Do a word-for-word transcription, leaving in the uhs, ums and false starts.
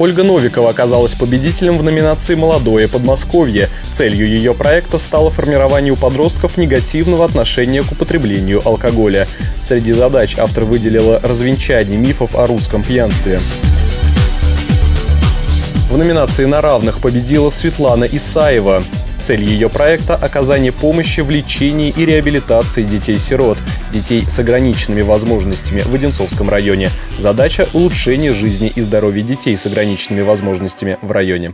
Ольга Новикова оказалась победителем в номинации «Молодое Подмосковье». Целью ее проекта стало формирование у подростков негативного отношения к употреблению алкоголя. Среди задач автор выделила развенчание мифов о русском пьянстве. В номинации «На равных» победила Светлана Исаева. Цель ее проекта – оказание помощи в лечении и реабилитации детей-сирот, детей с ограниченными возможностями в Одинцовском районе. Задача – улучшение жизни и здоровья детей с ограниченными возможностями в районе.